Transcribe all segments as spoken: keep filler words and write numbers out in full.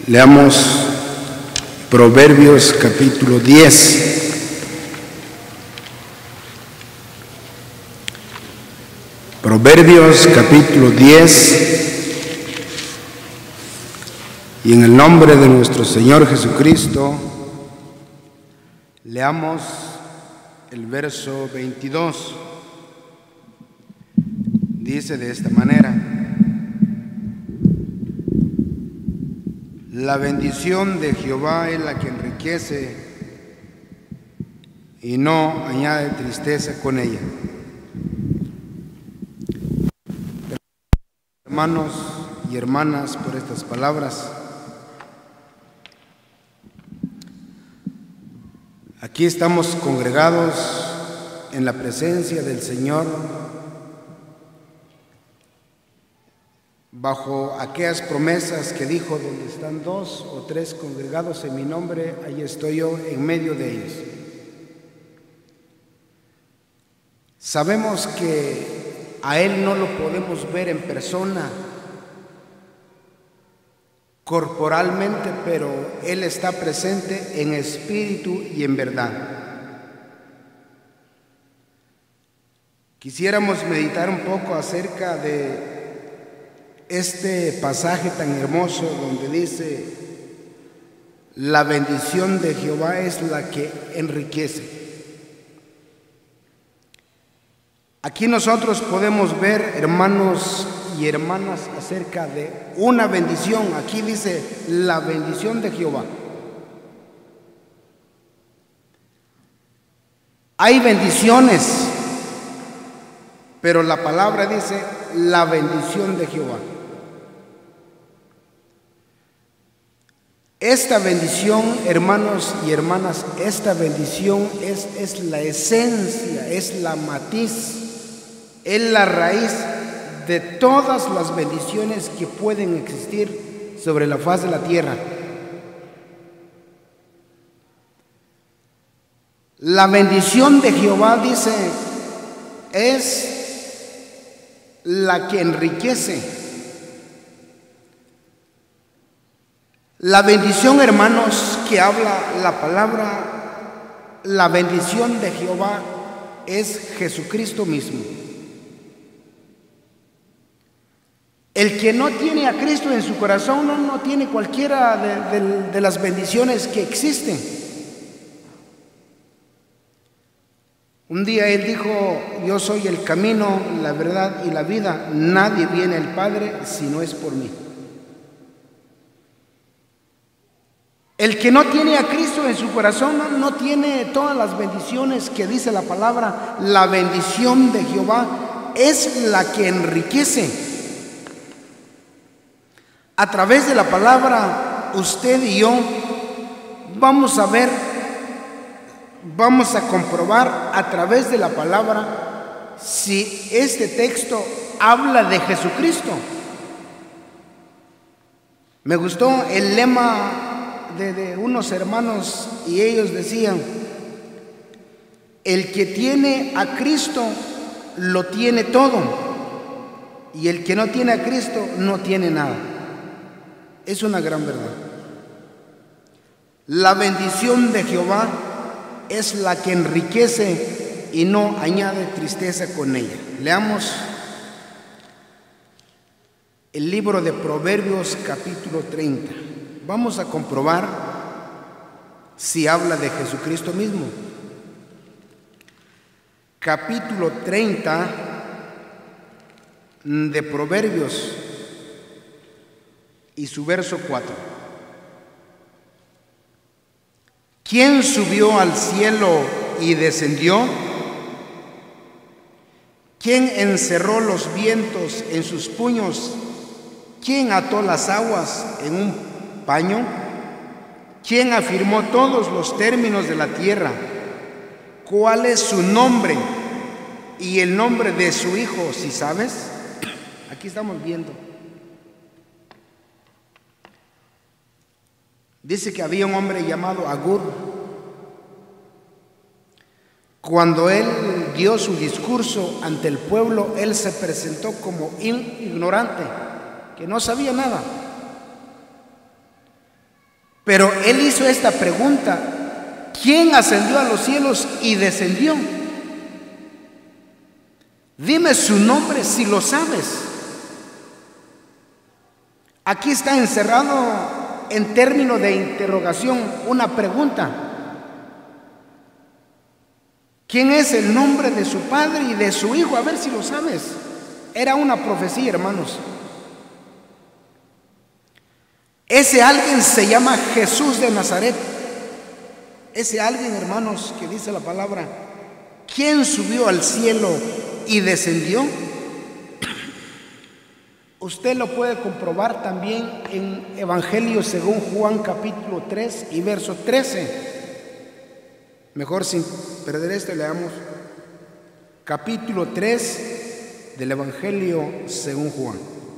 Leamos Proverbios capítulo diez. Proverbios capítulo diez. Y en el nombre de nuestro Señor Jesucristo, leamos el verso veintidós. Dice de esta manera: la bendición de Jehová es la que enriquece y no añade tristeza con ella. Hermanos y hermanas, por estas palabras, aquí estamos congregados en la presencia del Señor, bajo aquellas promesas que dijo: donde están dos o tres congregados en mi nombre, ahí estoy yo en medio de ellos. Sabemos que a Él no lo podemos ver en persona, corporalmente, pero Él está presente en espíritu y en verdad. Quisiéramos meditar un poco acerca de este pasaje tan hermoso donde dice: la bendición de Jehová es la que enriquece. Aquí nosotros podemos ver, hermanos y hermanas, acerca de una bendición. Aquí dice la bendición de Jehová. Hay bendiciones, pero la palabra dice la bendición de Jehová. Esta bendición, hermanos y hermanas, esta bendición es, es la esencia, es la matiz, es la raíz de todas las bendiciones que pueden existir sobre la faz de la tierra. La bendición de Jehová, dice, es la que enriquece. La bendición, hermanos, que habla la palabra, la bendición de Jehová es Jesucristo mismo. El que no tiene a Cristo en su corazón no, no tiene cualquiera de, de, de las bendiciones que existen. Un día Él dijo: yo soy el camino, la verdad y la vida. Nadie viene al Padre si no es por mí. El que no tiene a Cristo en su corazón no, no tiene todas las bendiciones que dice la palabra. La bendición de Jehová es la que enriquece. A través de la palabra, usted y yo vamos a ver, vamos a comprobar a través de la palabra si este texto habla de Jesucristo. Me gustó el lema de, de unos hermanos, y ellos decían: el que tiene a Cristo lo tiene todo, y el que no tiene a Cristo no tiene nada. Es una gran verdad. La bendición de Jehová es la que enriquece y no añade tristeza con ella. Leamos el libro de Proverbios capítulo treinta. Vamos a comprobar si habla de Jesucristo mismo. Capítulo treinta de Proverbios y su verso cuatro. ¿Quién subió al cielo y descendió? ¿Quién encerró los vientos en sus puños? ¿Quién ató las aguas en un paño? ¿Quién afirmó todos los términos de la tierra? ¿Cuál es su nombre y el nombre de su hijo, si sabes? Aquí estamos viendo. Dice que había un hombre llamado Agur. Cuando él dio su discurso ante el pueblo, él se presentó como ignorante, que no sabía nada. Pero él hizo esta pregunta: ¿quién ascendió a los cielos y descendió? Dime su nombre si lo sabes. Aquí está encerrado en términos de interrogación una pregunta: ¿quién es el nombre de su padre y de su hijo? A ver si lo sabes. Era una profecía, hermanos. Ese alguien se llama Jesús de Nazaret. Ese alguien, hermanos, que dice la palabra: ¿quién subió al cielo y descendió? Usted lo puede comprobar también en Evangelio según Juan capítulo tres y verso trece. Mejor sin perder esto, leamos capítulo tres del Evangelio según Juan.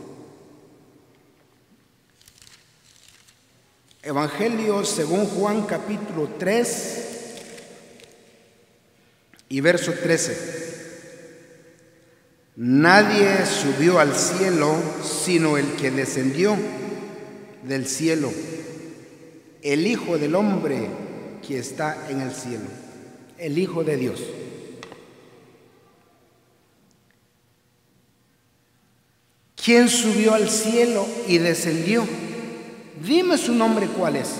Evangelio según Juan capítulo tres y verso trece. Nadie subió al cielo sino el que descendió del cielo, el Hijo del Hombre que está en el cielo, el Hijo de Dios. ¿Quién subió al cielo y descendió? Dime su nombre, ¿cuál es?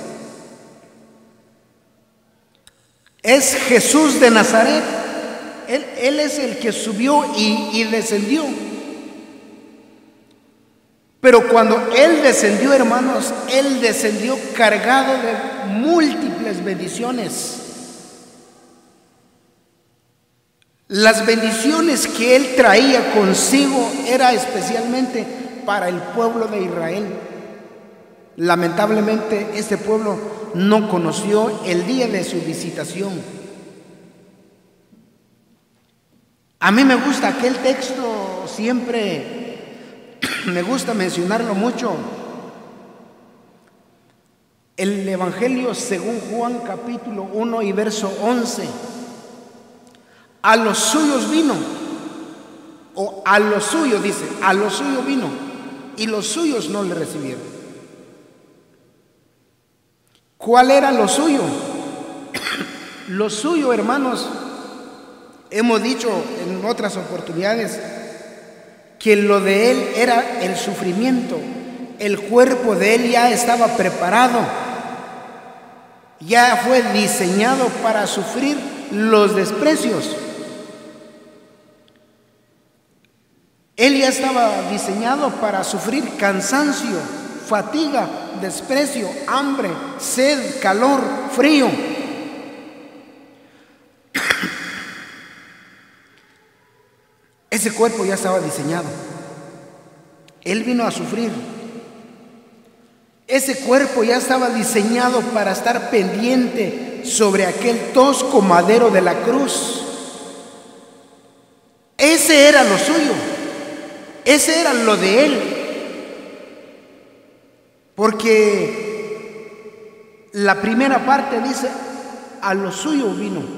Es Jesús de Nazaret. Él, él es el que subió y, y descendió. Pero cuando Él descendió, hermanos, Él descendió cargado de múltiples bendiciones. Las bendiciones que Él traía consigo era especialmente para el pueblo de Israel. Lamentablemente, este pueblo no conoció el día de su visitación. A mí me gusta aquel texto, siempre me gusta mencionarlo mucho. El Evangelio según Juan capítulo uno y verso once. A los suyos vino, o a los suyos dice, a los suyos vino, y los suyos no le recibieron. ¿Cuál era lo suyo? Lo suyo, hermanos, hemos dicho en otras oportunidades que lo de Él era el sufrimiento. El cuerpo de Él ya estaba preparado, ya fue diseñado para sufrir los desprecios. Él ya estaba diseñado para sufrir cansancio, fatiga, desprecio, hambre, sed, calor, frío. Ese cuerpo ya estaba diseñado. Él vino a sufrir. Ese cuerpo ya estaba diseñado para estar pendiente sobre aquel tosco madero de la cruz. Ese era lo suyo. Ese era lo de Él. Porque la primera parte dice: a lo suyo vino.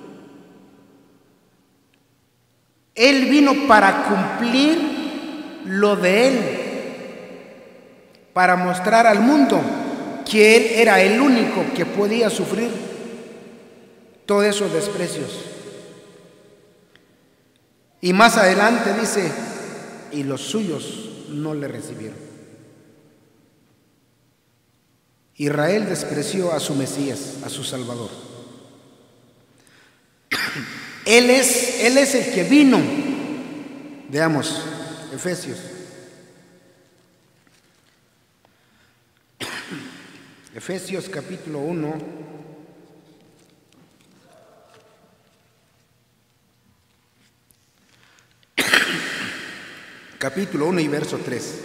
Él vino para cumplir lo de Él, para mostrar al mundo que Él era el único que podía sufrir todos esos desprecios. Y más adelante dice: y los suyos no le recibieron. Israel despreció a su Mesías, a su Salvador. Él es, él es el que vino. Veamos, Efesios. Efesios capítulo uno. Capítulo uno y verso tres.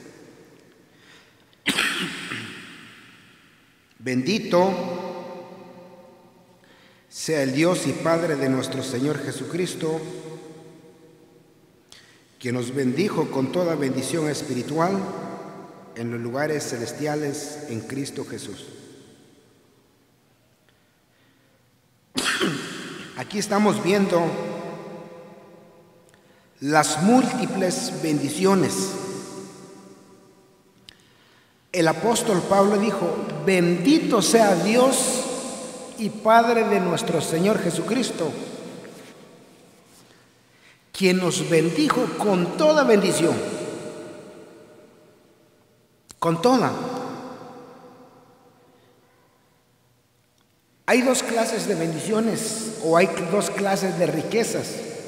Bendito sea el Dios y Padre de nuestro Señor Jesucristo, que nos bendijo con toda bendición espiritual en los lugares celestiales en Cristo Jesús. Aquí estamos viendo las múltiples bendiciones. El apóstol Pablo dijo: bendito sea Dios y Padre de nuestro Señor Jesucristo, quien nos bendijo con toda bendición, con toda. Hay dos clases de bendiciones, o hay dos clases de riquezas.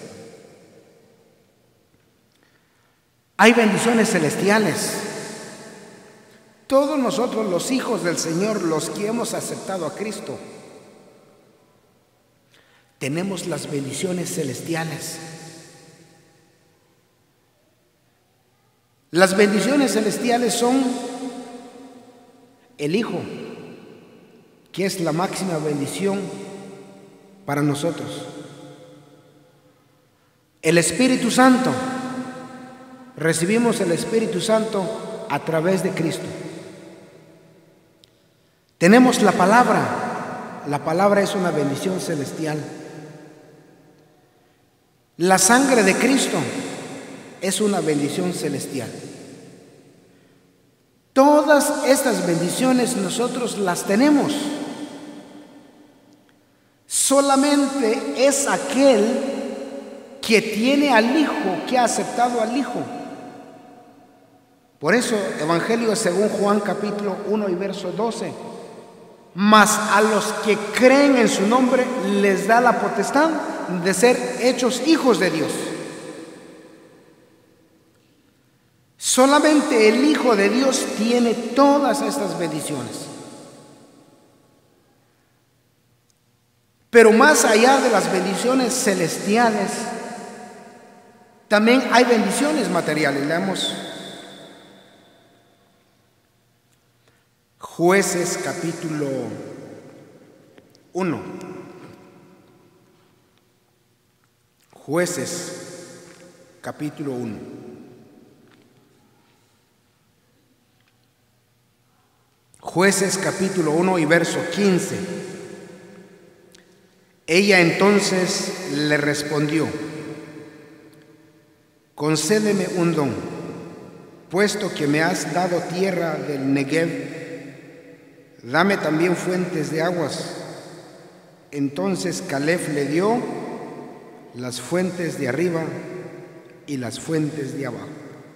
Hay bendiciones celestiales. Todos nosotros, los hijos del Señor, los que hemos aceptado a Cristo, tenemos las bendiciones celestiales. Las bendiciones celestiales son el Hijo, que es la máxima bendición para nosotros. El Espíritu Santo, recibimos el Espíritu Santo a través de Cristo. Tenemos la palabra, la palabra es una bendición celestial. La sangre de Cristo es una bendición celestial. Todas estas bendiciones nosotros las tenemos. Solamente es aquel que tiene al Hijo, que ha aceptado al Hijo. Por eso, Evangelio según Juan capítulo uno y verso doce. Mas a los que creen en su nombre les da la potestad de ser hechos hijos de Dios. Solamente el Hijo de Dios tiene todas estas bendiciones. Pero más allá de las bendiciones celestiales, también hay bendiciones materiales. Leamos Jueces capítulo uno. Jueces capítulo uno. Jueces capítulo uno y verso quince. Ella entonces le respondió: concédeme un don, puesto que me has dado tierra del Negev, dame también fuentes de aguas. Entonces Caleb le dio las fuentes de arriba y las fuentes de abajo.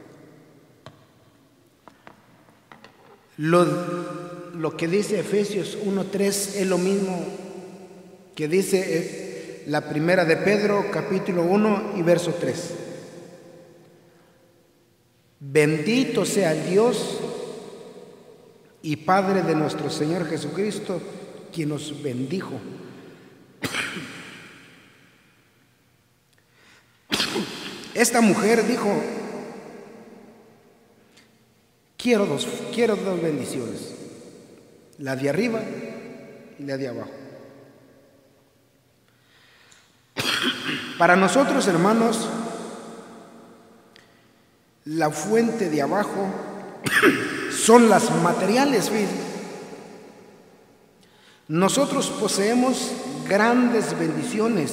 Lo, lo que dice Efesios uno tres es lo mismo que dice la primera de Pedro capítulo uno y verso tres. Bendito sea el Dios y Padre de nuestro Señor Jesucristo, quien nos bendijo esta mujer dijo: quiero dos, quiero dos bendiciones, la de arriba y la de abajo. Para nosotros, hermanos, la fuente de abajo son las materiales. Nosotros poseemos grandes bendiciones.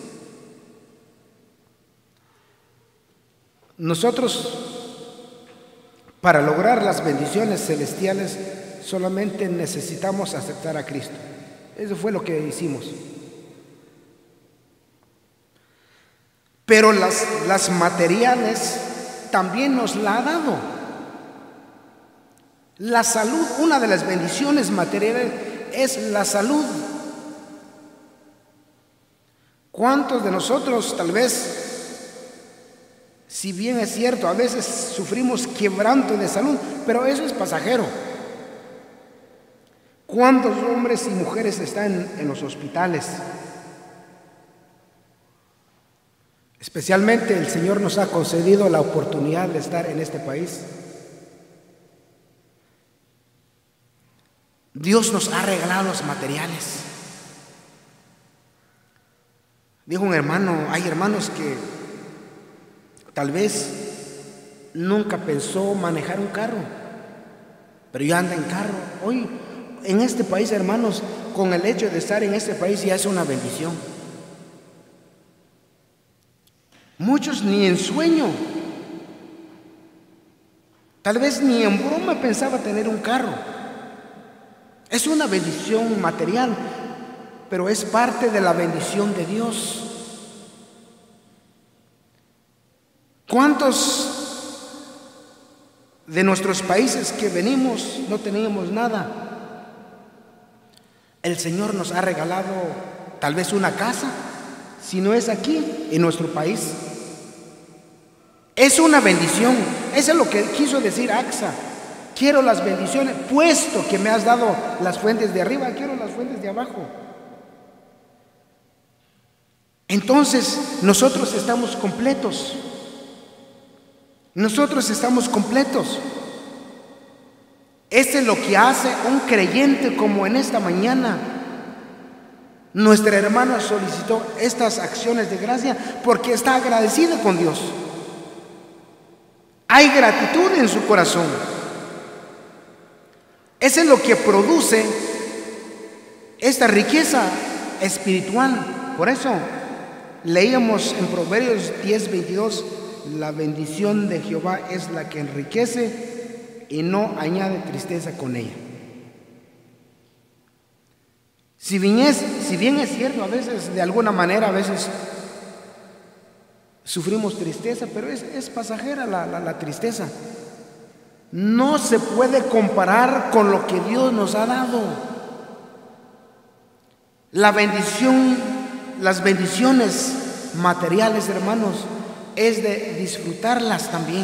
Nosotros, para lograr las bendiciones celestiales, solamente necesitamos aceptar a Cristo. Eso fue lo que hicimos. Pero las, las materiales también nos la ha dado. La salud, una de las bendiciones materiales es la salud. ¿Cuántos de nosotros, tal vez, si bien es cierto, a veces sufrimos quebranto de salud, pero eso es pasajero? ¿Cuántos hombres y mujeres están en los hospitales? Especialmente el Señor nos ha concedido la oportunidad de estar en este país. Dios nos ha regalado los materiales. Dijo un hermano, hay hermanos que tal vez nunca pensó manejar un carro, pero ya anda en carro. Hoy, en este país, hermanos, con el hecho de estar en este país ya es una bendición. Muchos ni en sueño Tal vez ni en broma pensaba tener un carro. Es una bendición material, pero es parte de la bendición de Dios. ¿Cuántos de nuestros países que venimos no teníamos nada? El Señor nos ha regalado tal vez una casa, si no es aquí, en nuestro país. Es una bendición. Eso es lo que quiso decir Axa. Quiero las bendiciones, puesto que me has dado las fuentes de arriba, quiero las fuentes de abajo. Entonces, nosotros estamos completos. Nosotros estamos completos. Este es lo que hace un creyente, como en esta mañana. Nuestra hermana solicitó estas acciones de gracia porque está agradecida con Dios. Hay gratitud en su corazón. Eso es lo que produce esta riqueza espiritual. Por eso leíamos en Proverbios diez veintidós: la bendición de Jehová es la que enriquece y no añade tristeza con ella. Si bien es, si bien es cierto, a veces, de alguna manera, a veces sufrimos tristeza, pero es, es pasajera la, la, la tristeza. No se puede comparar con lo que Dios nos ha dado. La bendición, las bendiciones materiales, hermanos, es de disfrutarlas también.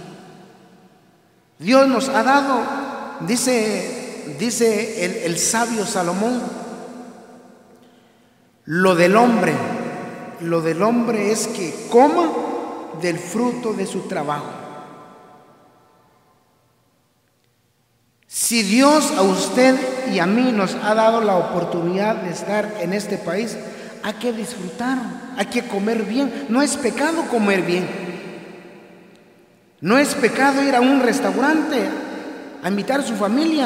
Dios nos ha dado, dice, dice el, el sabio Salomón, lo del hombre, lo del hombre es que coma del fruto de su trabajo. Si Dios a usted y a mí nos ha dado la oportunidad de estar en este país, hay que disfrutar, hay que comer bien. No es pecado comer bien. No es pecado ir a un restaurante a invitar a su familia.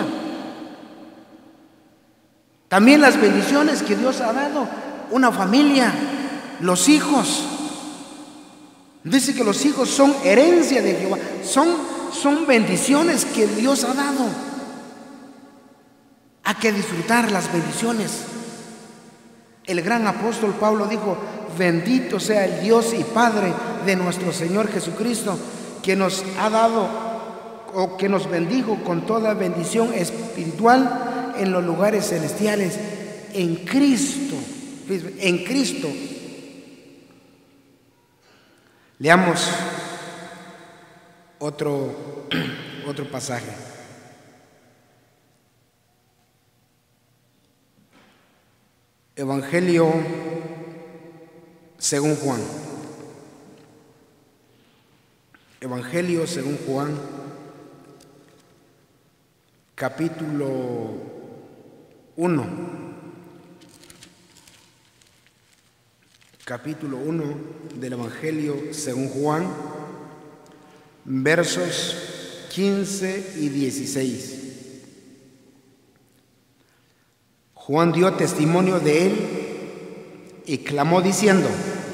También las bendiciones que Dios ha dado, una familia, los hijos. Dice que los hijos son herencia de Jehová, son, son bendiciones que Dios ha dado. Hay que disfrutar las bendiciones. El gran apóstol Pablo dijo: bendito sea el Dios y Padre de nuestro Señor Jesucristo, que nos ha dado o que nos bendijo con toda bendición espiritual en los lugares celestiales en Cristo. En Cristo. Leamos otro, otro pasaje. Evangelio según Juan. Evangelio según Juan, capítulo uno. Capítulo uno del Evangelio según Juan, versos quince y dieciséis. Juan dio testimonio de él y clamó diciendo: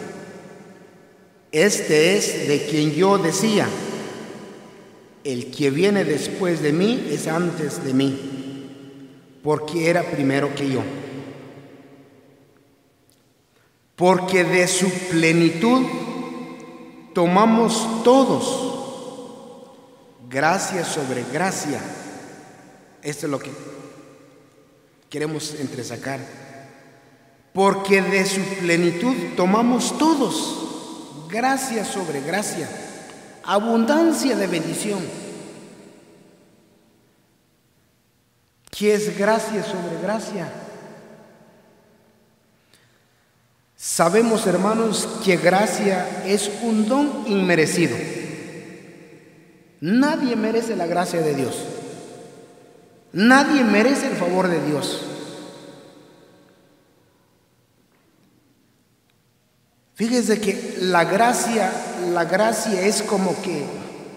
este es de quien yo decía, el que viene después de mí es antes de mí, porque era primero que yo. Porque de su plenitud tomamos todos, gracia sobre gracia. Esto es lo que queremos entresacar. Porque de su plenitud tomamos todos, gracia sobre gracia, abundancia de bendición. ¿Qué es gracia sobre gracia? Sabemos, hermanos, que gracia es un don inmerecido. Nadie merece la gracia de Dios. Nadie merece el favor de Dios. Fíjese que la gracia, la gracia es como que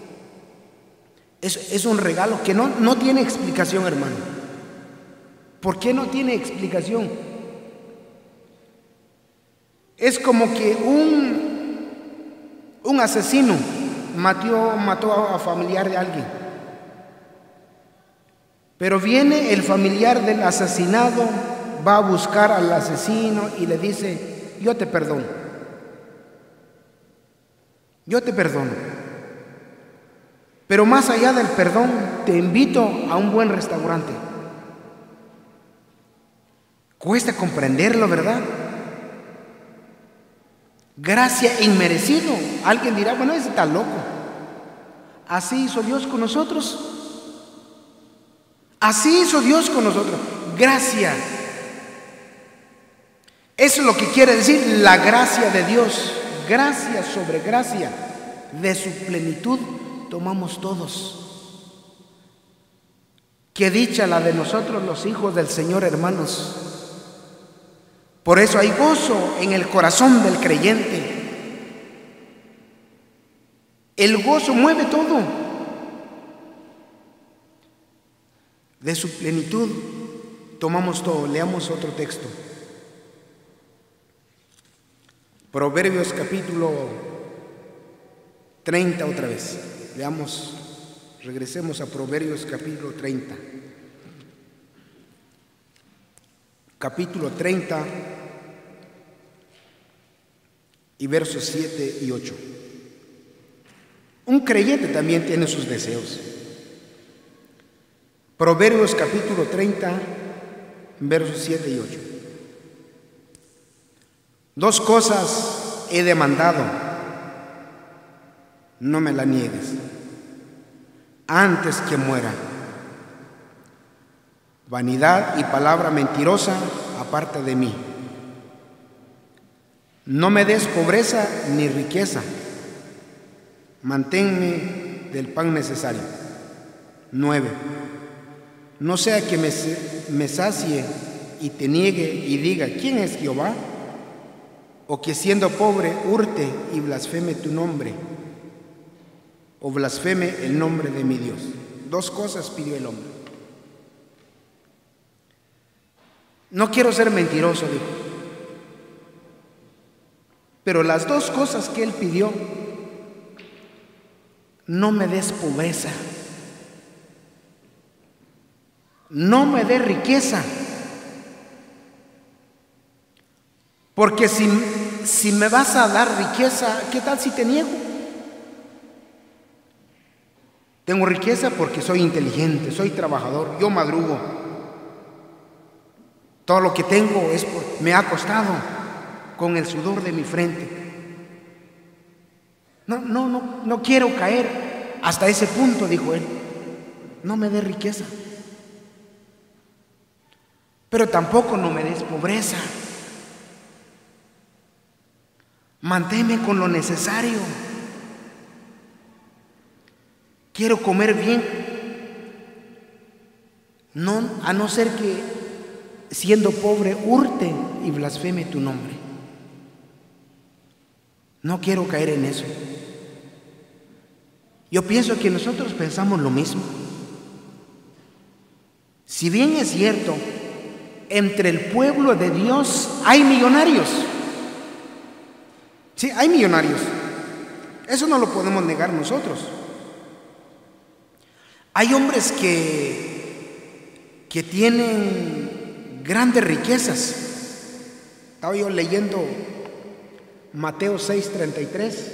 es, es un regalo que no, no tiene explicación, hermano. ¿Por qué no tiene explicación? Es como que un, un asesino mató, mató a familiar de alguien. Pero viene el familiar del asesinado, va a buscar al asesino y le dice: yo te perdono, yo te perdono, pero más allá del perdón, te invito a un buen restaurante. Cuesta comprenderlo, ¿verdad? Gracia inmerecido. Alguien dirá: bueno, ese está loco. Así hizo Dios con nosotros. Así hizo Dios con nosotros. Gracia. Eso es lo que quiere decir la gracia de Dios. Gracia sobre gracia. De su plenitud tomamos todos. Qué dicha la de nosotros los hijos del Señor, hermanos. Por eso hay gozo en el corazón del creyente. El gozo mueve todo. De su plenitud tomamos todo. Leamos otro texto. Proverbios capítulo treinta otra vez. Leamos, regresemos a Proverbios capítulo treinta. Capítulo treinta y versos siete y ocho. Un creyente también tiene sus deseos. Proverbios capítulo treinta, versos siete y ocho. Dos cosas he demandado, no me la niegues, antes que muera: vanidad y palabra mentirosa aparte de mí. No me des pobreza ni riqueza, manténme del pan necesario. Nueve. No sea que me, me sacie y te niegue y diga: ¿quién es Jehová? O que siendo pobre hurte y blasfeme tu nombre, o blasfeme el nombre de mi Dios. Dos cosas pidió el hombre. No quiero ser mentiroso, dijo, pero las dos cosas que él pidió: no me des pobreza, no me des riqueza, porque si, si me vas a dar riqueza, ¿qué tal si te niego? Tengo riqueza porque soy inteligente, soy trabajador, yo madrugo. Todo lo que tengo es por, me ha costado con el sudor de mi frente. No, no, no, no quiero caer hasta ese punto, dijo él. No me des riqueza, pero tampoco no me des pobreza. Manténme con lo necesario. Quiero comer bien, no, a no ser que siendo pobre hurte y blasfeme tu nombre. No quiero caer en eso. Yo pienso que nosotros pensamos lo mismo. Si bien es cierto, entre el pueblo de Dios hay millonarios. Sí, hay millonarios. Eso no lo podemos negar nosotros. Hay hombres que, que tienen grandes riquezas. Estaba yo leyendo Mateo seis treinta y tres.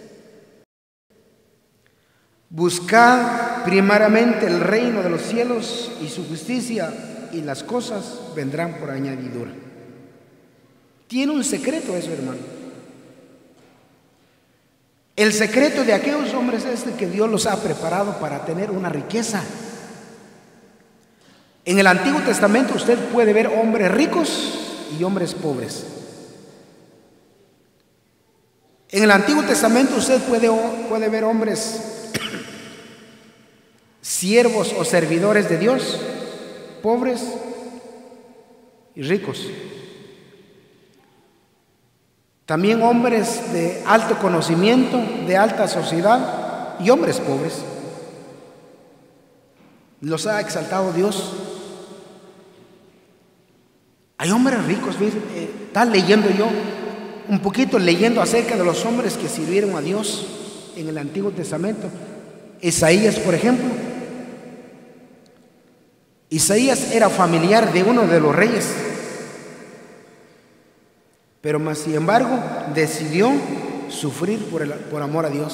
Buscad primeramente el reino de los cielos y su justicia, y las cosas vendrán por añadidura. Tiene un secreto eso, hermano. El secreto de aquellos hombres es que Dios los ha preparado para tener una riqueza. En el Antiguo Testamento usted puede ver hombres ricos y hombres pobres. En el Antiguo Testamento usted puede, puede ver hombres siervos o servidores de Dios, pobres y ricos. También hombres de alto conocimiento, de alta sociedad, y hombres pobres. Los ha exaltado Dios. Hay hombres ricos. Eh, está leyendo yo un poquito, leyendo acerca de los hombres que sirvieron a Dios en el Antiguo Testamento. Isaías, por ejemplo, Isaías era familiar de uno de los reyes, pero más sin embargo decidió sufrir por, el, por amor a Dios.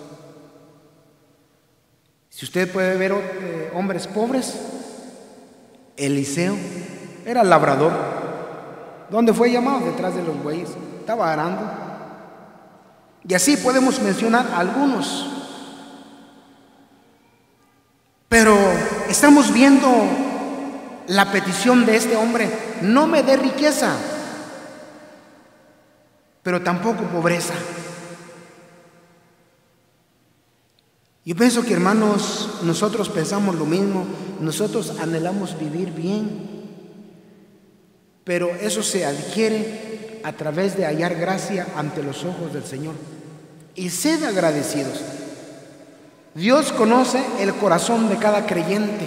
Si usted puede ver eh, hombres pobres, Eliseo era labrador. ¿Dónde fue llamado? Detrás de los bueyes, estaba arando. Y así podemos mencionar algunos. Pero estamos viendo la petición de este hombre: no me dé riqueza, pero tampoco pobreza. Yo pienso que, hermanos, nosotros pensamos lo mismo. Nosotros anhelamos vivir bien, pero eso se adquiere a través de hallar gracia ante los ojos del Señor. Y sed agradecidos. Dios conoce el corazón de cada creyente.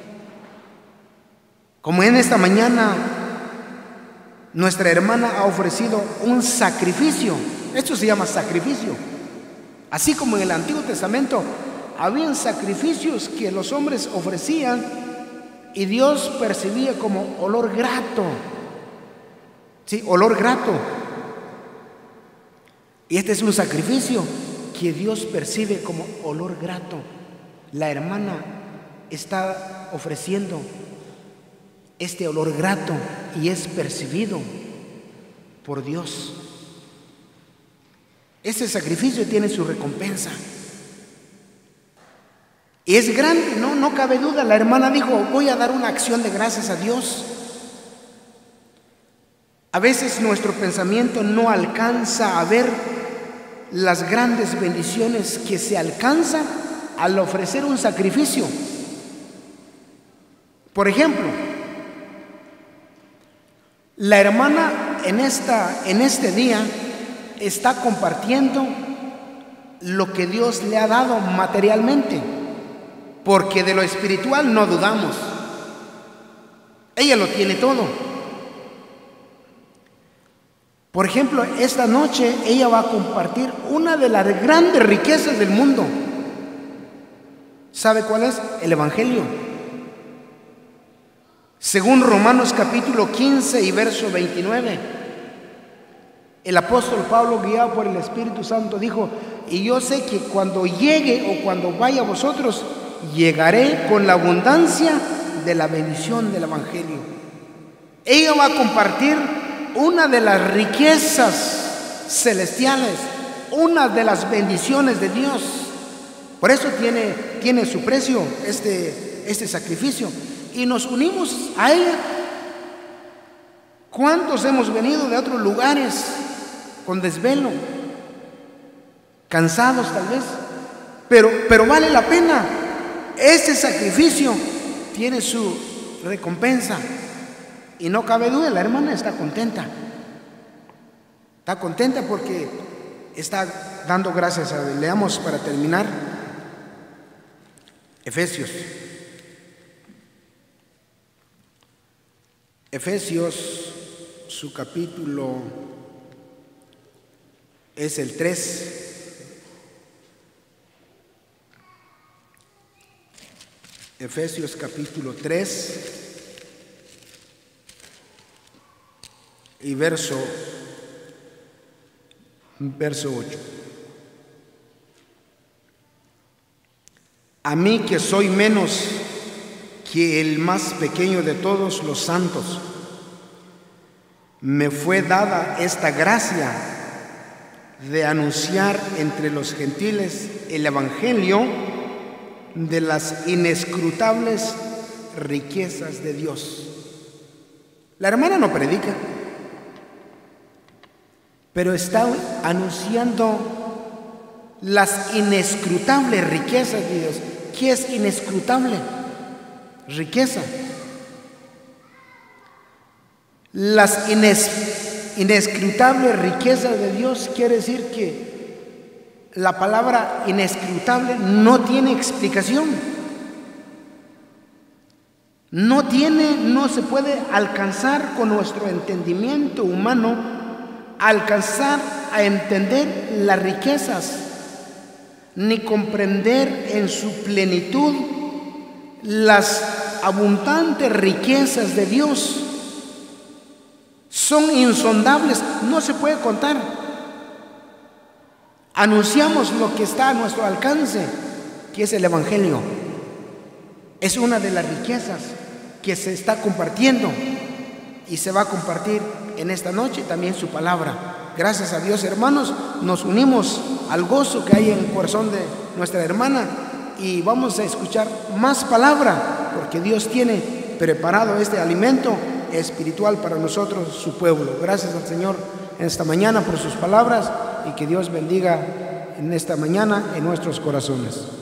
Como en esta mañana nuestra hermana ha ofrecido un sacrificio. Esto se llama sacrificio. Así como en el Antiguo Testamento habían sacrificios que los hombres ofrecían y Dios percibía como olor grato. Sí, olor grato. Y este es un sacrificio que Dios percibe como olor grato. La hermana está ofreciendo este olor grato y es percibido por Dios. Este sacrificio tiene su recompensa. Y es grande, no, no cabe duda. La hermana dijo: voy a dar una acción de gracias a Dios. A veces nuestro pensamiento no alcanza a ver las grandes bendiciones que se alcanzan al ofrecer un sacrificio. Por ejemplo, la hermana en, esta, en este día está compartiendo lo que Dios le ha dado materialmente, porque de lo espiritual no dudamos. Ella lo tiene todo. Por ejemplo, esta noche ella va a compartir una de las grandes riquezas del mundo. ¿Sabe cuál es? El Evangelio. Según Romanos capítulo quince y verso veintinueve, el apóstol Pablo, guiado por el Espíritu Santo, dijo: y yo sé que cuando llegue o cuando vaya a vosotros, llegaré con la abundancia de la bendición del Evangelio. Ella va a compartir una de las riquezas celestiales, una de las bendiciones de Dios. Por eso tiene, tiene su precio este, este sacrificio. Y nos unimos a ella. ¿Cuántos hemos venido de otros lugares con desvelo, cansados tal vez? Pero, pero vale la pena. Este sacrificio tiene su recompensa. Y no cabe duda, la hermana está contenta. Está contenta porque está dando gracias a Dios. Leamos para terminar Efesios. Efesios, su capítulo es el tres. Efesios capítulo tres y verso, verso ocho. A mí, que soy menos que el más pequeño de todos los santos, me fue dada esta gracia de anunciar entre los gentiles el evangelio de las inescrutables riquezas de Dios. La hermana no predica, pero está anunciando las inescrutables riquezas de Dios. ¿Qué es inescrutable? Riqueza. Las ines, inescrutables riquezas de Dios quiere decir que la palabra inescrutable no tiene explicación. No tiene, no se puede alcanzar con nuestro entendimiento humano, alcanzar a entender las riquezas, ni comprender en su plenitud las abundantes riquezas de Dios son insondables, no se puede contar. Anunciamos lo que está a nuestro alcance, que es el Evangelio. Es una de las riquezas que se está compartiendo y se va a compartir en esta noche también su palabra. Gracias a Dios, hermanos, nos unimos al gozo que hay en el corazón de nuestra hermana y vamos a escuchar más palabra, porque Dios tiene preparado este alimento espiritual para nosotros, su pueblo. Gracias al Señor en esta mañana por sus palabras y que Dios bendiga en esta mañana en nuestros corazones.